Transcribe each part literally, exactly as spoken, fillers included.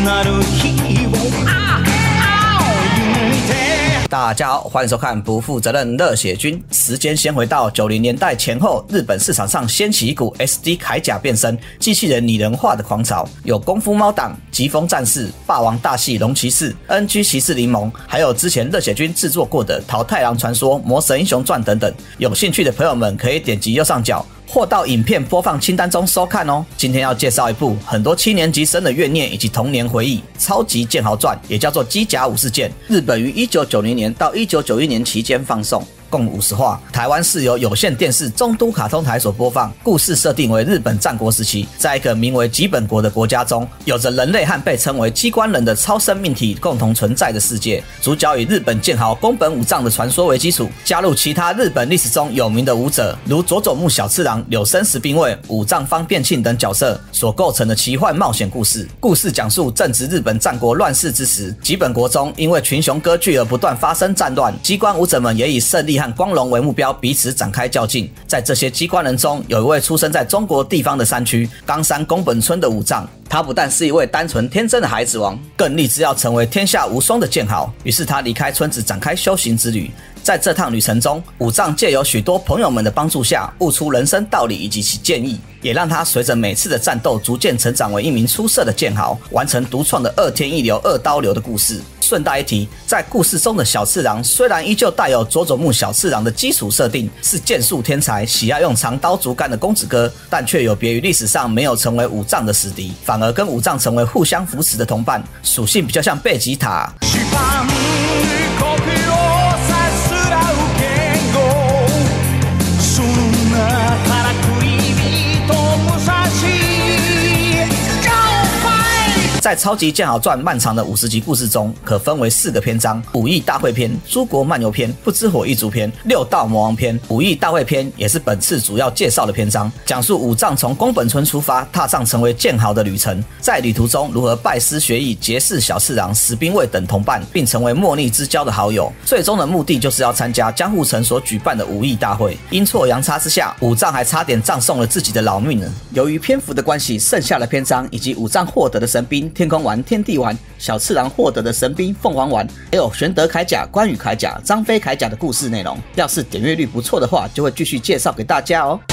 大家好，欢迎收看不负责任热血军。时间先回到九零年代前后，日本市场上掀起一股 S D 铠甲变身、机器人拟人化的狂潮，有功夫猫党、疾风战士、霸王大系龙骑士、N G 骑士联盟，还有之前热血军制作过的桃太郎传说、魔神英雄传等等。有兴趣的朋友们可以点击右上角或到影片播放清单中收看哦。今天要介绍一部很多七年级生的怨念以及童年回忆，《超级剑豪传》，也叫做《机甲武士剑》。日本于一九九零年到一九九一年期间放送，共五十话。台湾是由有线电视中都卡通台所播放。故事设定为日本战国时期，在一个名为吉本国的国家中，有着人类和被称为机关人的超生命体共同存在的世界。主角以日本剑豪宫本武藏的传说为基础，加入其他日本历史中有名的武者，如佐佐木小次郎、柳生十兵卫、武藏方变庆等角色所构成的奇幻冒险故事。故事讲述正值日本战国乱世之时，吉本国中因为群雄割据而不断发生战乱，机关武者们也以胜利和光荣为目标，彼此展开较劲。在这些机关人中，有一位出生在中国地方的山区冈山宫本村的武藏。他不但是一位单纯天真的孩子王，更立志要成为天下无双的剑豪。于是他离开村子，展开修行之旅。在这趟旅程中，武藏借由许多朋友们的帮助下，悟出人生道理以及其建议，也让他随着每次的战斗，逐渐成长为一名出色的剑豪，完成独创的二天一流、二刀流的故事。顺带一提，在故事中的小次郎虽然依旧带有佐佐木小次郎的基础设定，是剑术天才，喜爱用长刀竹竿的公子哥，但却有别于历史上没有成为武藏的死敌，反而跟武藏成为互相扶持的同伴，属性比较像贝吉塔。在《超级剑豪传》漫长的五十集故事中，可分为四个篇章：武艺大会篇、诸国漫游篇、不知火一族篇、六道魔王篇。武艺大会篇也是本次主要介绍的篇章，讲述武藏从宫本村出发，踏上成为剑豪的旅程，在旅途中如何拜师学艺，结识小次郎、十兵卫等同伴，并成为莫逆之交的好友。最终的目的就是要参加江户城所举办的武艺大会。阴错阳差之下，武藏还差点葬送了自己的老命呢。由于篇幅的关系，剩下的篇章以及武藏获得的神兵天空丸、天地丸，小次郎获得的神兵凤凰丸，还有玄德铠甲、关羽铠甲、张飞铠甲的故事内容。要是点阅率不错的话，就会继续介绍给大家哦。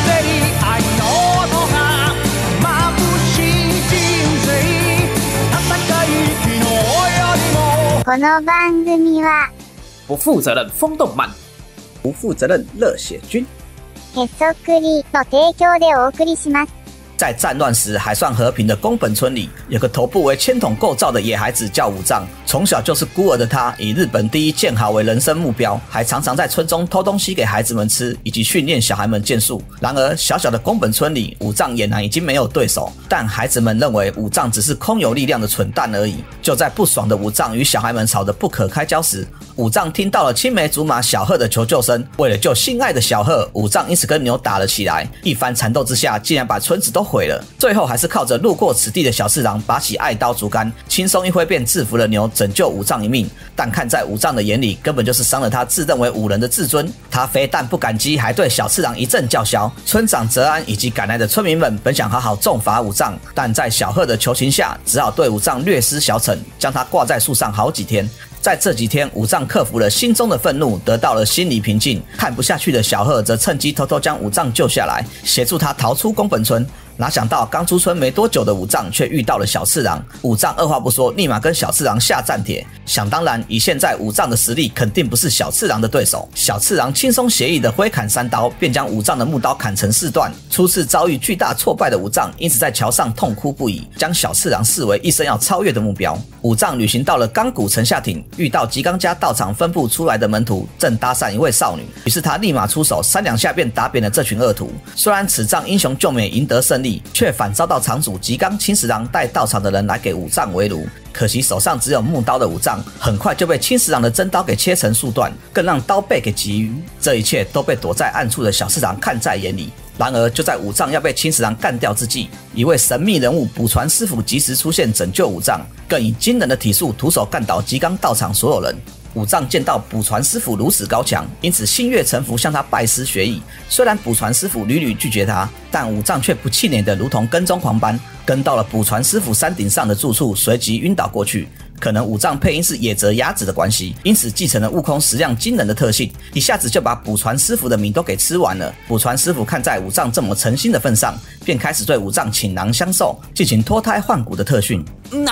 この番組は不负责任风动漫， 不负责任热血军， へそくりの提供でお送りします。 在战乱时还算和平的宫本村里，有个头部为铅筒构造的野孩子叫武藏。从小就是孤儿的他，以日本第一剑豪为人生目标，还常常在村中偷东西给孩子们吃，以及训练小孩们剑术。然而，小小的宫本村里，武藏俨然已经没有对手。但孩子们认为武藏只是空有力量的蠢蛋而已。就在不爽的武藏与小孩们吵得不可开交时，武藏听到了青梅竹马小贺的求救声。为了救心爱的小贺，武藏因此跟牛打了起来。一番缠斗之下，竟然把村子都毁了。最后还是靠着路过此地的小次郎拔起爱刀竹竿，轻松一挥便制服了牛，拯救武藏一命。但看在武藏的眼里，根本就是伤了他自认为武人的自尊。他非但不感激，还对小次郎一阵叫嚣。村长泽安以及赶来的村民们本想好好重罚武藏，但在小贺的求情下，只好对武藏略施小惩，将他挂在树上好几天。在这几天，武藏克服了心中的愤怒，得到了心理平静。看不下去的小贺则趁机偷偷将武藏救下来，协助他逃出宫本村。哪想到刚出村没多久的武藏却遇到了小次郎，武藏二话不说，立马跟小次郎下战帖。想当然，以现在武藏的实力，肯定不是小次郎的对手。小次郎轻松写意的挥砍三刀，便将武藏的木刀砍成四段。初次遭遇巨大挫败的武藏，因此在桥上痛哭不已，将小次郎视为一生要超越的目标。武藏旅行到了冈古城下町，遇到吉冈家道场分布出来的门徒，正搭讪一位少女，于是他立马出手，三两下便打扁了这群恶徒。虽然此仗英雄救美，赢得胜利，却反遭到场主吉冈青十郎带到场的人来给武藏围炉。可惜手上只有木刀的武藏，很快就被青十郎的真刀给切成数段，更让刀背给击晕。这一切都被躲在暗处的小次郎看在眼里。然而，就在武藏要被青十郎干掉之际，一位神秘人物补传师傅及时出现拯救武藏，更以惊人的体术徒手干倒吉冈道场所有人。 武藏见到卜传师傅如此高强，因此心悦诚服向他拜师学艺。虽然卜传师傅屡屡拒绝他，但武藏却不气馁的如同跟踪狂般，跟到了卜传师傅山顶上的住处，随即晕倒过去。可能武藏配音是野泽雅子的关系，因此继承了悟空食量惊人的特性，一下子就把卜传师傅的米都给吃完了。卜传师傅看在武藏这么诚心的份上，便开始对武藏倾囊相授，进行脱胎换骨的特训。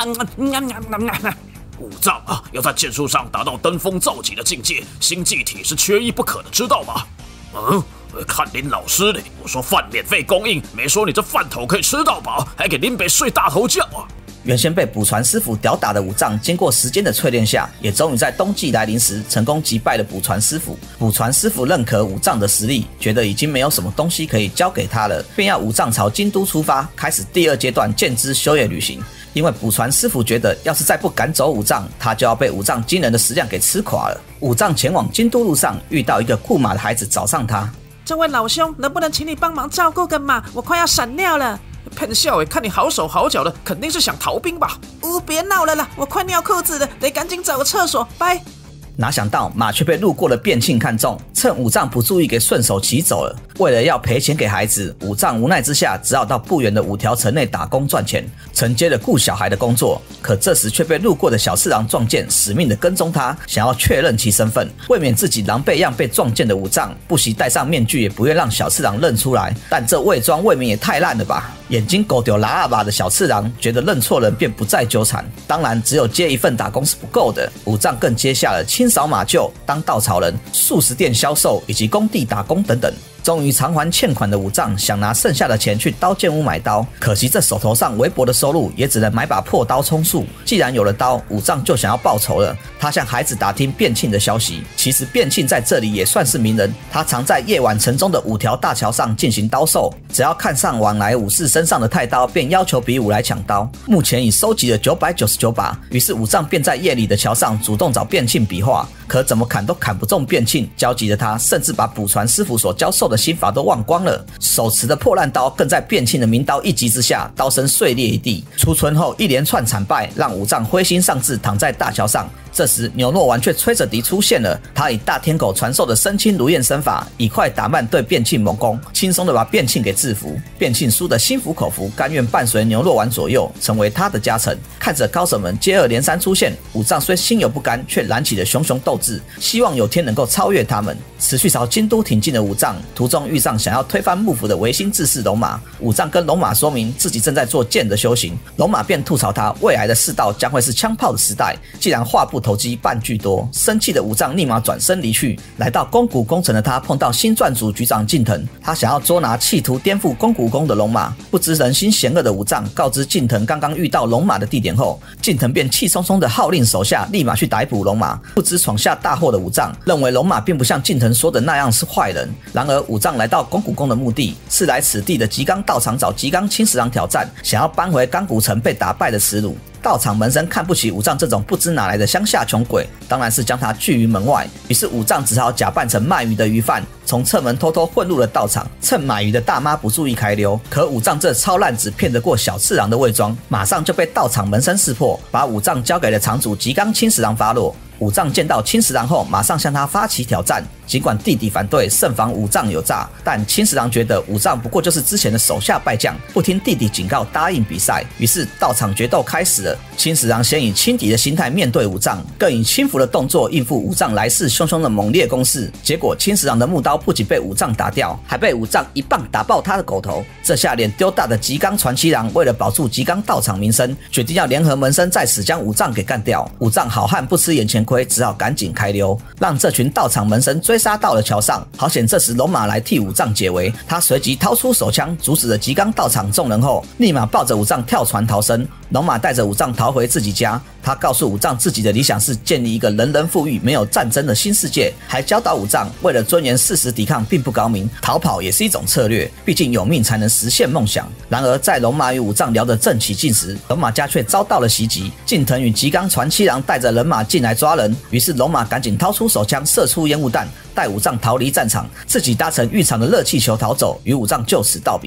武藏啊，要在剑术上达到登峰造极的境界，星际体是缺一不可的，知道吗？嗯，看林老师嘞，我说饭免费供应，没说你这饭头可以吃到饱，还给林北睡大头觉啊！ 原先被卜传师傅吊打的武藏，经过时间的淬炼下，也终于在冬季来临时成功击败了卜传师傅。卜传师傅认可武藏的实力，觉得已经没有什么东西可以交给他了，便要武藏朝京都出发，开始第二阶段剑之修业旅行。因为卜传师傅觉得，要是再不赶走武藏，他就要被武藏惊人的食量给吃垮了。武藏前往京都路上，遇到一个库马的孩子找上他。 这位老兄，能不能请你帮忙照顾个马？我快要闪尿了。 骗笑诶，看你好手好脚的，肯定是想逃兵吧？ 呜、哦，别闹了啦，我快尿裤子了，得赶紧找个厕所。拜。 哪想到马却被路过的卞庆看中，趁武藏不注意给顺手骑走了。为了要赔钱给孩子，武藏无奈之下只好到不远的五条城内打工赚钱，承接了顾小孩的工作。可这时却被路过的小次郎撞见，死命的跟踪他，想要确认其身份。为免自己狼狈样被撞见的武藏，不惜戴上面具，也不愿让小次郎认出来。但这伪装未免也太烂了吧！眼睛狗丢拉阿巴的小次郎觉得认错人便不再纠缠。当然，只有接一份打工是不够的，武藏更接下了清扫马厩、当稻草人、素食店销售以及工地打工等等。终于偿还欠款的武藏想拿剩下的钱去刀剑屋买刀，可惜这手头上微薄的收入也只能买把破刀充数。既然有了刀，武藏就想要报仇了。他向孩子打听卞庆的消息，其实卞庆在这里也算是名人，他常在夜晚城中的五条大桥上进行刀售，只要看上往来武士身上的太刀，便要求比武来抢刀。目前已收集了九百九十九把，于是武藏便在夜里的桥上主动找卞庆比划，可怎么砍都砍不中卞庆，焦急的他甚至把卜传师傅所教授的心法都忘光了，手持的破烂刀更在卞庆的名刀一击之下，刀身碎裂一地。出村后一连串惨败，让武藏灰心丧志，躺在大桥上。这时牛诺丸却催着敌出现了，他以大天狗传授的身轻如燕身法，以快打慢对卞庆猛攻，轻松的把卞庆给制服。卞庆输得心服口服，甘愿伴随牛诺丸左右，成为他的家臣。看着高手们接二连三出现，武藏虽心有不甘，却燃起了熊熊斗志，希望有天能够超越他们。持续朝京都挺进的武藏，途中遇上想要推翻幕府的维新志士龙马。武藏跟龙马说明自己正在做剑的修行，龙马便吐槽他未来的世道将会是枪炮的时代，既然话不投机半句多。生气的武藏立马转身离去。来到宫谷工程的他碰到新撰组局长近藤，他想要捉拿企图颠覆宫谷宫的龙马。不知人心险恶的武藏告知近藤刚刚遇到龙马的地点后，近藤便气冲冲的号令手下立马去逮捕龙马。不知闯下大祸的武藏认为龙马并不像近藤说的那样是坏人。然而武藏来到宫谷宫的目的是来此地的吉冈道场找吉冈清十郎挑战，想要扳回冈谷城被打败的耻辱。道场门生看不起武藏这种不知哪来的乡下穷鬼，当然是将他拒于门外。于是武藏只好假扮成卖鱼的鱼贩，从侧门偷偷混入了道场，趁买鱼的大妈不注意开溜。可武藏这超烂只骗得过小次郎的伪装，马上就被道场门生识破，把武藏交给了场主吉冈清十郎发落。武藏见到清十郎后，马上向他发起挑战。尽管弟弟反对，慎防武藏有诈，但清十郎觉得武藏不过就是之前的手下败将，不听弟弟警告，答应比赛。于是道场决斗开始了。清十郎先以轻敌的心态面对武藏，更以轻浮的动作应付武藏来势汹汹的猛烈攻势。结果清十郎的木刀不仅被武藏打掉，还被武藏一棒打爆他的狗头。这下脸丢大的吉冈传七郎为了保住吉冈道场名声，决定要联合门生在此将武藏给干掉。武藏好汉不吃眼前亏，只好赶紧开溜，让这群道场门生追杀到了桥上。好险这时龙马来替武藏解围，他随即掏出手枪阻止了吉冈道场众人后，立马抱着武藏跳船逃生。龙马带着武藏逃回自己家，他告诉武藏自己的理想是建立一个人人富裕、没有战争的新世界，还教导武藏为了尊严誓死抵抗并不高明，逃跑也是一种策略，毕竟有命才能实现梦想。然而在龙马与武藏聊得正起劲时，龙马家却遭到了袭击，近藤与吉冈传七郎带着人马进来抓人，于是龙马赶紧掏出手枪射出烟雾弹，带武藏逃离战场，自己搭乘浴场的热气球逃走，与武藏就此道别。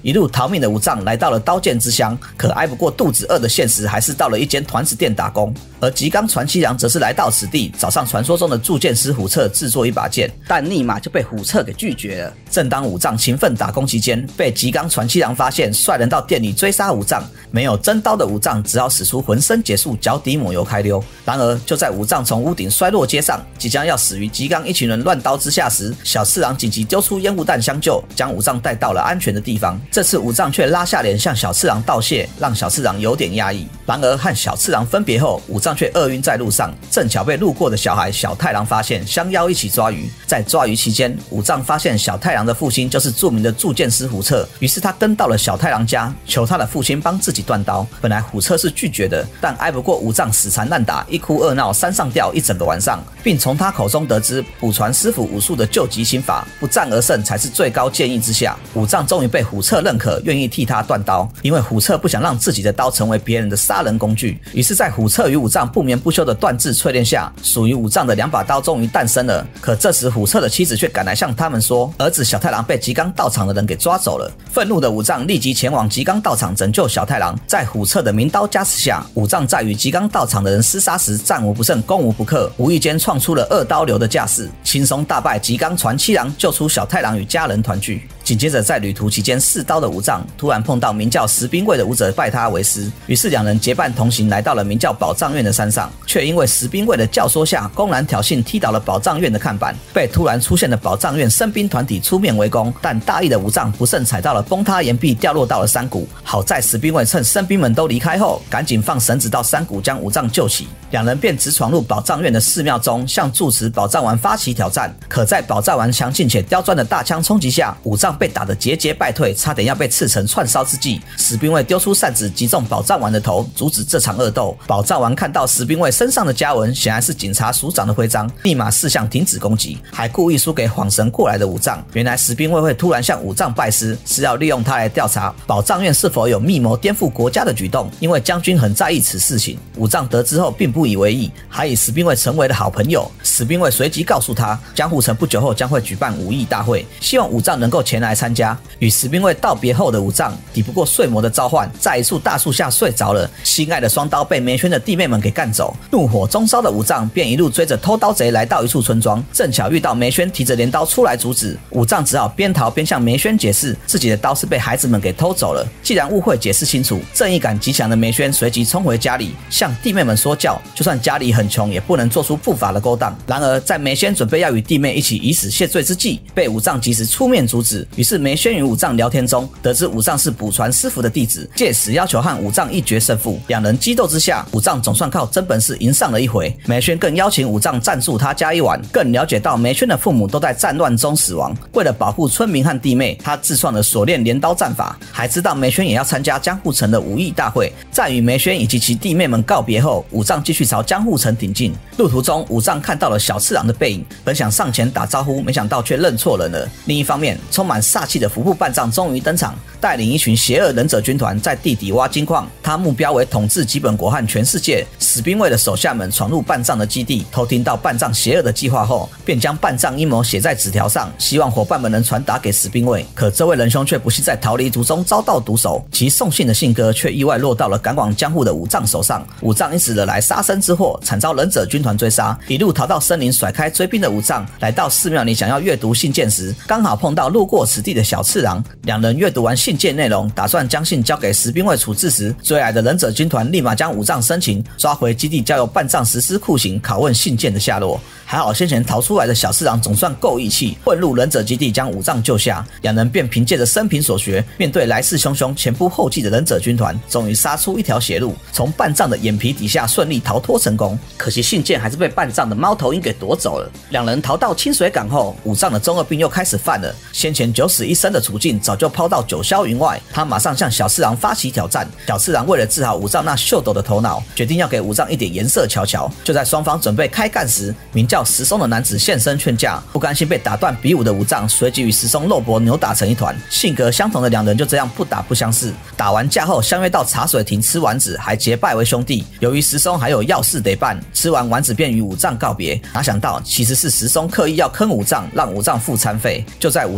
一路逃命的武藏来到了刀剑之乡，可挨不过肚子饿的现实，还是到了一间团子店打工。而吉冈传七郎则是来到此地，找上传说中的铸剑师虎彻制作一把剑，但立马就被虎彻给拒绝了。正当武藏勤奋打工期间，被吉冈传七郎发现，率人到店里追杀武藏。没有真刀的武藏只好使出浑身解数，脚底抹油开溜。然而就在武藏从屋顶摔落街上，即将要死于吉冈一群人乱刀之下时，小次郎紧急丢出烟雾弹相救，将武藏带到了安全的地方。这次武藏却拉下脸向小次郎道谢，让小次郎有点压抑。然而和小次郎分别后，武藏却饿晕在路上，正巧被路过的小孩小太郎发现，相邀一起抓鱼。在抓鱼期间，武藏发现小太郎的父亲就是著名的铸剑师虎彻，于是他跟到了小太郎家，求他的父亲帮自己断刀。本来虎彻是拒绝的，但挨不过武藏死缠烂打，一哭二闹三上吊一整个晚上，并从他口中得知补传师傅武术的救急心法，不战而胜才是最高建议之下，武藏终于被虎彻认可，愿意替他断刀。因为虎彻不想让自己的刀成为别人的杀人工具，于是在虎彻与武藏不眠不休的断制淬炼下，属于武藏的两把刀终于诞生了。可这时虎彻的妻子却赶来向他们说，儿子小太郎被吉冈道场的人给抓走了。愤怒的武藏立即前往吉冈道场拯救小太郎。在虎彻的名刀加持下，武藏在与吉冈道场的人厮杀时战无不胜，攻无不克，无意间创出了二刀流的架势，轻松大败吉冈传七郎，救出小太郎与家人团聚。紧接着在旅途期间试刀的武藏突然碰到名叫石兵卫的武者拜他为师，于是两人结伴同行来到了名叫宝藏院的山上，却因为石兵卫的教唆下公然挑衅，踢倒了宝藏院的看板，被突然出现的宝藏院僧兵团体出面围攻，但大意的武藏不慎踩到了崩塌岩壁，掉落到了山谷。好在石兵卫趁僧兵们都离开后，赶紧放绳子到山谷将武藏救起，两人便直闯入宝藏院的寺庙中，向住持宝藏丸发起挑战。可在宝藏丸强劲且刁钻的大枪冲击下，武藏被打得节节败退，差点要被刺成串烧之际，石兵卫丢出扇子击中宝藏丸的头，阻止这场恶斗。宝藏丸看到石兵卫身上的家纹显然是警察署长的徽章，立马示向停止攻击，还故意输给晃神过来的武藏。原来石兵卫会突然向武藏拜师，是要利用他来调查宝藏院是否有密谋颠覆国家的举动，因为将军很在意此事情。武藏得知后并不以为意，还以石兵卫成为了好朋友。石兵卫随即告诉他，江户城不久后将会举办武艺大会，希望武藏能够前来参加。与石兵卫道别后的武藏抵不过睡魔的召唤，在一束大树下睡着了。心爱的双刀被梅轩的弟妹们给干走，怒火中烧的武藏便一路追着偷刀贼来到一处村庄，正巧遇到梅轩提着镰刀出来阻止，武藏只好边逃边向梅轩解释自己的刀是被孩子们给偷走了。既然误会解释清楚，正义感极强的梅轩随即冲回家里向弟妹们说教，就算家里很穷也不能做出不法的勾当。然而在梅轩准备要与弟妹一起以死谢罪之际，被武藏及时出面阻止。于是梅轩与武藏聊天中得知武藏是补传师傅的弟子，借此要求和武藏一决胜负。两人激斗之下，武藏总算靠真本事赢上了一回。梅轩更邀请武藏暂住他家一晚，更了解到梅轩的父母都在战乱中死亡，为了保护村民和弟妹，他自创了锁链镰刀战法，还知道梅轩也要参加江户城的武艺大会。在与梅轩以及其弟妹们告别后，武藏继续朝江户城挺进。路途中，武藏看到了小次郎的背影，本想上前打招呼，没想到却认错人了。另一方面，充满煞气的服部半藏终于登场，带领一群邪恶忍者军团在地底挖金矿，他目标为统治吉本国和全世界。石兵卫的手下们闯入半藏的基地，偷听到半藏邪恶的计划后，便将半藏阴谋写在纸条上，希望伙伴们能传达给石兵卫。可这位仁兄却不幸在逃离途中遭到毒手，其送信的信鸽却意外落到了赶往江户的武藏手上。武藏因此惹来杀身之祸，惨遭忍者军团追杀，一路逃到森林，甩开追兵的武藏，来到寺庙里想要阅读信件时，刚好碰到路过此地的小次郎。两人阅读完信件内容，打算将信交给石兵卫处置时，追来的忍者军团立马将武藏生擒，抓回基地，交由半藏实施酷刑，拷问信件的下落。还好先前逃出来的小次郎总算够义气，混入忍者基地将武藏救下，两人便凭借着生平所学，面对来势汹汹前仆后继的忍者军团，终于杀出一条血路，从半藏的眼皮底下顺利逃脱成功。可惜信件还是被半藏的猫头鹰给夺走了。两人逃到清水港后，武藏的中二病又开始犯了，先前九死一生的处境早就抛到九霄云外，他马上向小次郎发起挑战。小次郎为了治好武藏那秀逗的头脑，决定要给武藏一点颜色瞧瞧。就在双方准备开干时，名叫石松的男子现身劝架，不甘心被打断比武的武藏随即与石松肉搏扭打成一团，性格相同的两人就这样不打不相识。打完架后相约到茶水亭吃丸子，还结拜为兄弟。由于石松还有要事得办，吃完丸子便与武藏告别。哪想到其实是石松刻意要坑武藏，让武藏付餐费。就在武藏付不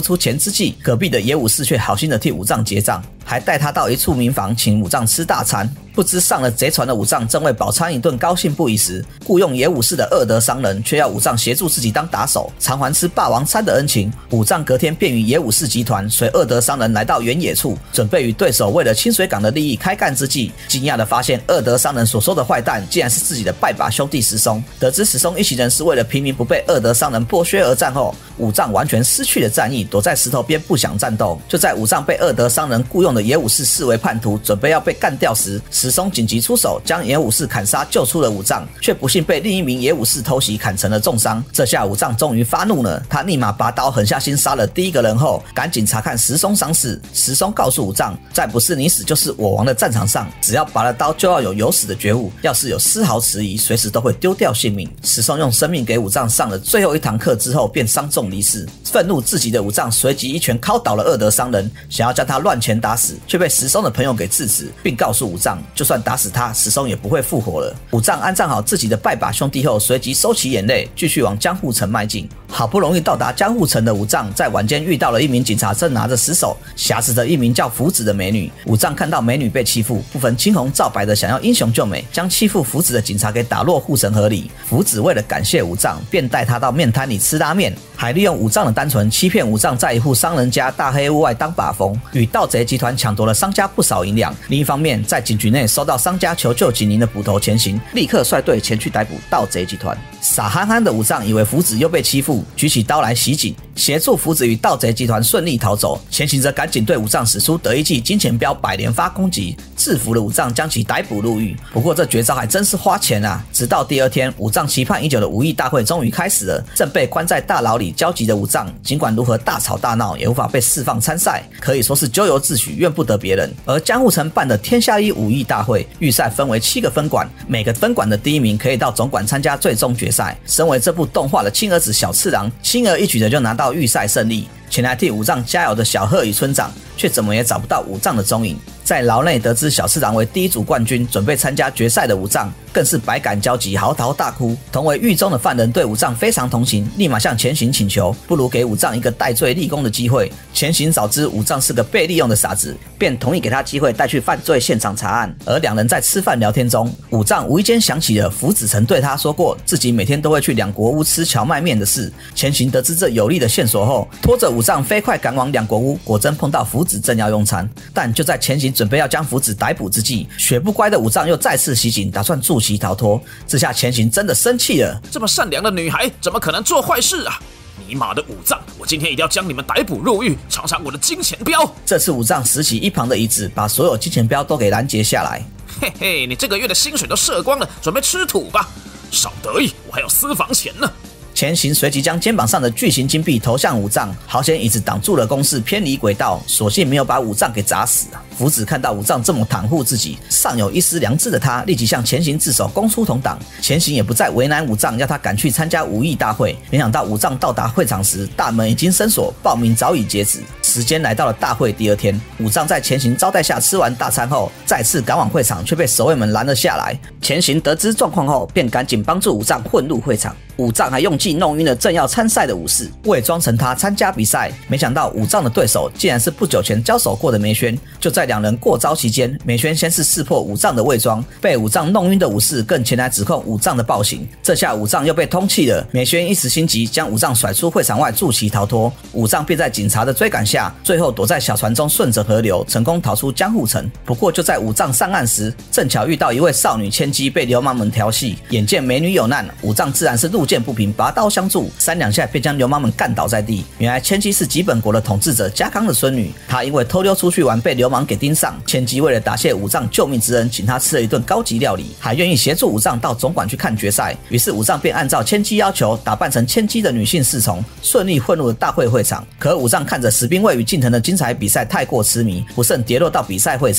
不出钱之际，隔壁的野武士却好心的替武藏结账，还带他到一处民房请武藏吃大餐。不知上了贼船的武藏正为饱餐一顿高兴不已时，雇用野武士的恶德商人却要武藏协助自己当打手，偿还吃霸王餐的恩情。武藏隔天便与野武士集团随恶德商人来到原野处，准备与对手为了清水港的利益开干之际，惊讶的发现恶德商人所说的坏蛋竟然是自己的拜把兄弟石松。得知石松一行人是为了平民不被恶德商人剥削而战后，武藏完全失去了战意，躲在石头边不想战斗。就在武藏被恶德商人雇用的野武士视为叛徒，准备要被干掉时，石松紧急出手，将野武士砍杀，救出了武藏，却不幸被另一名野武士偷袭，砍成了重伤。这下武藏终于发怒了，他立马拔刀狠下心杀了第一个人后，赶紧查看石松伤势。石松告诉武藏，在不是你死就是我亡的战场上，只要拔了刀就要有有死的觉悟，要是有丝毫迟疑，随时都会丢掉性命。石松用生命给武藏上了最后一堂课之后，便伤重离世。愤怒至极的武藏随即一拳敲倒了恶德商人，想要将他乱拳打死，却被石松的朋友给制止，并告诉武藏，就算打死他，石松也不会复活了。武藏安葬好自己的拜把兄弟后，随即收起眼泪，继续往江户城迈进。好不容易到达江户城的武藏，在晚间遇到了一名警察，正拿着石手挟持着一名叫福子的美女。武藏看到美女被欺负，不分青红皂白的想要英雄救美，将欺负福子的警察给打落护城河里。福子为了感谢武藏，便带他到面摊里吃拉面，还利用武藏的单纯欺骗武藏在一户商人家大黑屋外当把风，与盗贼集团抢夺了商家不少银两。另一方面，在警局内收到商家求救警铃的捕头前行，立刻率队前去逮捕盗贼集团。傻憨憨的武藏以为福子又被欺负，举起刀来袭警，协助福子与盗贼集团顺利逃走。前行者赶紧对武藏使出得意技金钱镖百连发攻击，制服了武藏，将其逮捕入狱。不过这绝招还真是花钱啊！直到第二天，武藏期盼已久的武艺大会终于开始了。正被关在大牢里焦急的武藏，尽管如何大吵大闹，也无法被释放参赛，可以说是咎由自取，怨不得别人。而江户城办的天下一武艺大会预赛分为七个分馆，每个分馆的第一名可以到总馆参加最终决赛。身为这部动画的亲儿子小次郎，轻而易举的就拿到预赛胜利。前来替武藏加油的小鹤与村长，却怎么也找不到武藏的踪影。在牢内得知小次郎为第一组冠军，准备参加决赛的武藏，更是百感交集，嚎啕大哭。同为狱中的犯人对武藏非常同情，立马向前行请求，不如给武藏一个戴罪立功的机会。前行早知武藏是个被利用的傻子，便同意给他机会带去犯罪现场查案。而两人在吃饭聊天中，武藏无意间想起了福子曾对他说过自己每天都会去两国屋吃荞麦面的事。前行得知这有力的线索后，拖着武藏飞快赶往两国屋，果真碰到福子正要用餐。但就在前行准备要将福子逮捕之际，学不乖的武藏又再次袭警，打算助其逃脱。这下前行真的生气了， 这么善良的女孩怎么可能做坏事啊？尼玛的武藏，我今天一定要将你们逮捕入狱，尝尝我的金钱镖。 这次武藏拾起一旁的椅子，把所有金钱镖都给拦截下来。 嘿嘿，你这个月的薪水都射光了，准备吃土吧。少得意，我还有私房钱呢。 前行随即将肩膀上的巨型金币投向武藏，好险椅子挡住了攻势，偏离轨道，所幸没有把武藏给砸死啊。福子看到武藏这么袒护自己，尚有一丝良知的他，立即向前行自首，供出同党。前行也不再为难武藏，要他赶去参加武艺大会。没想到武藏到达会场时，大门已经深锁，报名早已截止。时间来到了大会第二天，武藏在前行招待下吃完大餐后，再次赶往会场，却被守卫们拦了下来。前行得知状况后，便赶紧帮助武藏混入会场。武藏还用计弄晕了正要参赛的武士，伪装成他参加比赛。没想到武藏的对手竟然是不久前交手过的梅轩。就在两人过招期间，梅轩先是识破武藏的伪装，被武藏弄晕的武士更前来指控武藏的暴行。这下武藏又被通缉了。梅轩一时心急，将武藏甩出会场外助其逃脱。武藏便在警察的追赶下，最后躲在小船中顺着河流，成功逃出江户城。不过就在武藏上岸时，正巧遇到一位少女千姬被流氓们调戏。眼见美女有难，武藏自然是路见不平，拔刀相助，三两下便将流氓们干倒在地。原来千姬是吉本国的统治者家康的孙女，她因为偷溜出去玩被流氓给盯上。千姬为了答谢武藏救命之恩，请他吃了一顿高级料理，还愿意协助武藏到总馆去看决赛。于是武藏便按照千姬要求，打扮成千姬的女性侍从，顺利混入了大会会场。可武藏看着石兵卫与近藤的精彩比赛太过痴迷，不慎跌落到比赛会场。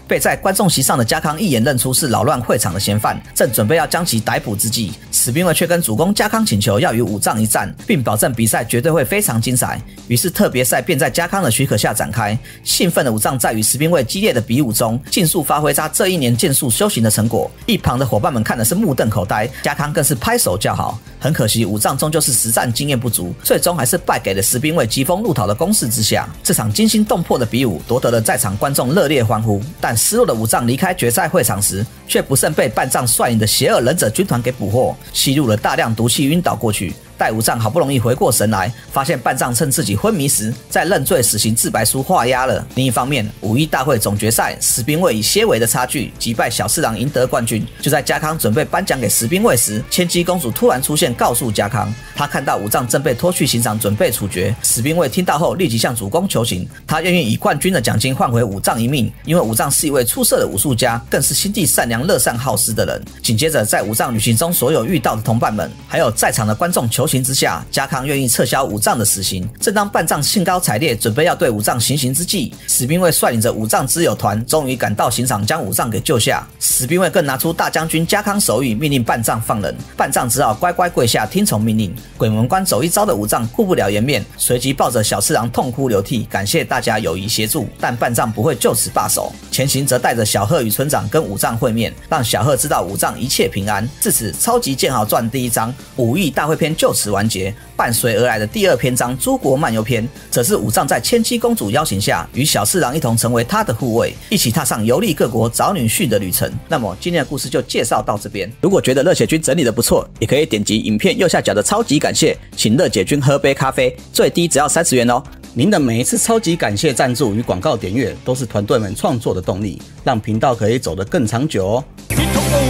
被在观众席上的家康一眼认出是扰乱会场的嫌犯，正准备要将其逮捕之际，史兵卫却跟主公家康请求要与武藏一战，并保证比赛绝对会非常精彩。于是特别赛便在家康的许可下展开。兴奋的武藏在与史兵卫激烈的比武中，尽速发挥他这一年剑术修行的成果。一旁的伙伴们看的是目瞪口呆，家康更是拍手叫好。很可惜，武藏终究是实战经验不足，最终还是败给了史兵卫疾风怒讨的攻势之下。这场惊心动魄的比武夺得了在场观众热烈欢呼。但失落的武藏离开决赛会场时，却不慎被半藏率领的邪恶忍者军团给捕获，吸入了大量毒气，晕倒过去。待武藏好不容易回过神来，发现半藏趁自己昏迷时，在认罪死刑自白书画押了。另一方面，武艺大会总决赛，史兵卫以些微的差距击败小次郎，赢得冠军。就在家康准备颁奖给史兵卫时，千姬公主突然出现，告诉家康，她看到武藏正被拖去刑场，准备处决。史兵卫听到后，立即向主公求情，他愿意以冠军的奖金换回武藏一命，因为武藏是一位出色的武术家，更是心地善良、乐善好施的人。紧接着，在武藏旅行中所有遇到的同伴们，还有在场的观众求情之下，家康愿意撤销武藏的死刑。正当半藏兴高采烈准备要对武藏行刑之际，史兵卫率领着武藏之友团终于赶到刑场，将武藏给救下。史兵卫更拿出大将军家康手谕，命令半藏放人。半藏只好乖乖跪下听从命令。鬼门关走一遭的武藏顾不了颜面，随即抱着小次郎痛哭流涕，感谢大家友谊协助。但半藏不会就此罢手，前行则带着小贺与村长跟武藏会面，让小贺知道武藏一切平安。至此，超级剑豪传第一章武艺大会篇就此完结。伴随而来的第二篇章诸国漫游篇，则是武藏在千姬公主邀请下，与小次郎一同成为他的护卫，一起踏上游历各国找女婿的旅程。那么今天的故事就介绍到这边。如果觉得热血君整理的不错，也可以点击影片右下角的超级感谢，请热血君喝杯咖啡，最低只要三十元哦。您的每一次超级感谢赞助与广告点阅，都是团队们创作的动力，让频道可以走得更长久哦。